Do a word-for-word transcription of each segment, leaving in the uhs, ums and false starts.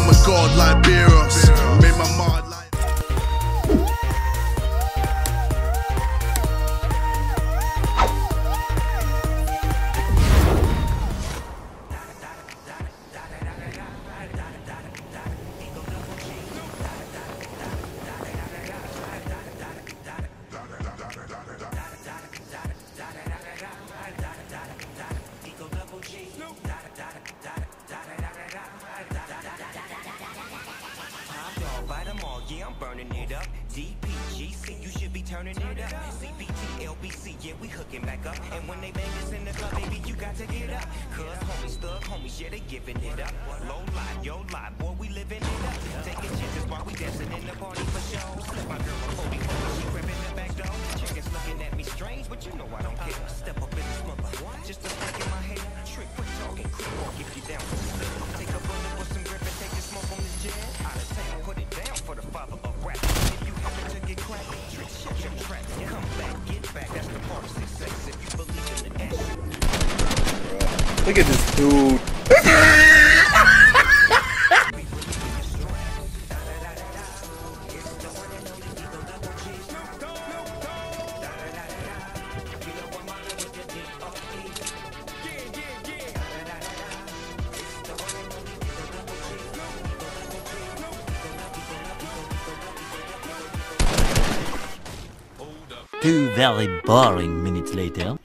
I'm a god like Beerus. Made my mind like yeah, I'm burning it up. D P G C, you should be turning it up. C B T, L B C, yeah, we hooking back up. And when they bang us in the club, baby, you got to get up. Cause homies, thug homies, yeah, they giving it up. Low life, yo life, boy, we living it up. Taking chances while we dancing in the party for show. My girl, my forty, she grabbing the back door. Chickens looking at me strange, but you know I don't care. Step up in the smother, just a flick in my hair. Trick, quick talking, quick walk if you down with the slip. Take a bullet with some grip and take the smoke on this jet. Out of town, put it down for the father of rap. If you happen to get cracked, trick, shut your tracks. Come back, get back, that's the part of success. If you believe in the action. Look at this dude. Two very boring minutes later.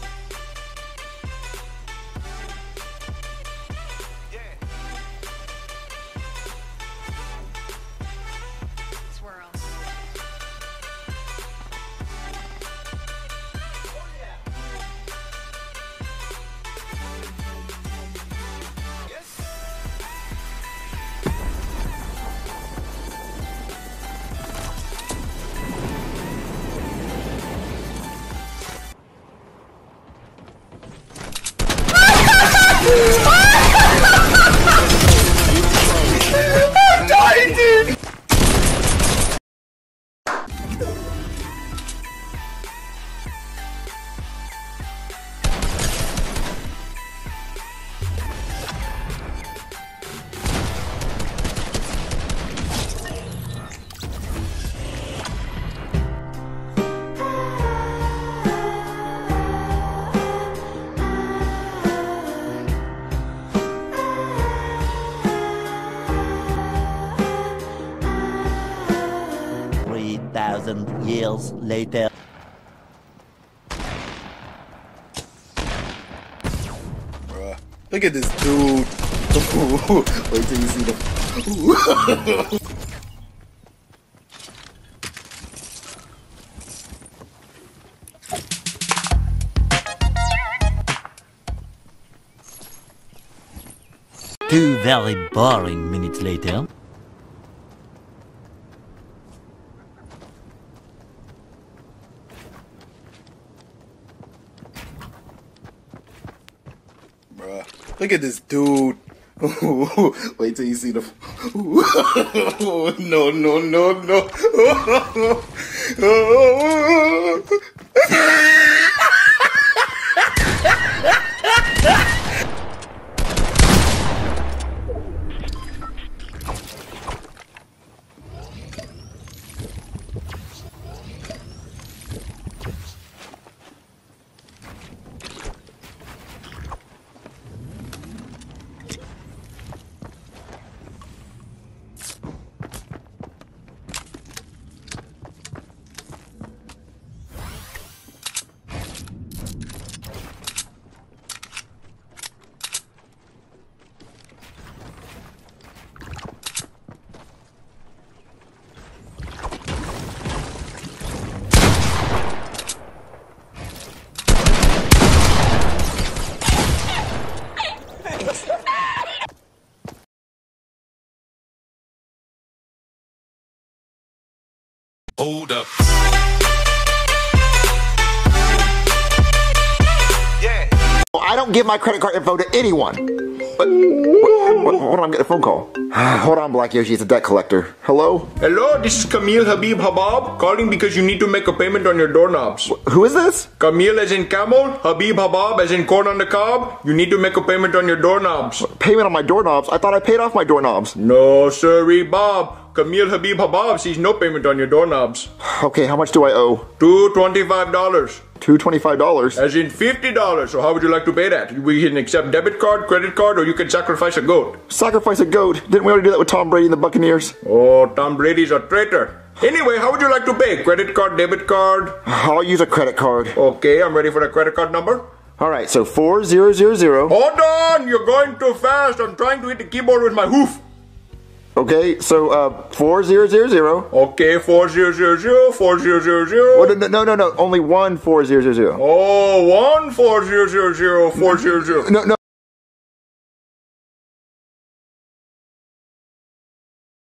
Three thousand years later. Bruh. Look at this dude. Wait till you see the. Two very boring minutes later. Bruh. Look at this dude. Wait till you see the. No, no, no, no. hold up. I don't give my credit card info to anyone. But What, hold on, I'm getting a phone call. Hold on, Black Yoshi, it's a debt collector. Hello? Hello, this is Camille Habib Habab calling because you need to make a payment on your doorknobs. Who is this? Camille as in camel, Habib Habab as in corn on the cob. You need to make a payment on your doorknobs. Payment on my doorknobs? I thought I paid off my doorknobs. No, sirree, Bob. Camille Habib Habab sees no payment on your doorknobs. Okay, how much do I owe? Two twenty-five dollars. Two twenty-five dollars? As in fifty dollars. So how would you like to pay that? We can accept debit card, credit card, or you can sacrifice a goat. Sacrifice a goat? Didn't we already do that with Tom Brady and the Buccaneers? Oh, Tom Brady's a traitor. Anyway, how would you like to pay? Credit card, debit card? I'll use a credit card. Okay, I'm ready for the credit card number. Alright, so four zero zero zero. Hold on! You're going too fast. I'm trying to hit the keyboard with my hoof. Okay, so uh, four zero zero zero. Okay, four zero zero zero, four zero zero zero. Oh, no, no, no, no, only one four zero zero zero. Oh, one four zero zero zero, four zero zero. No, no.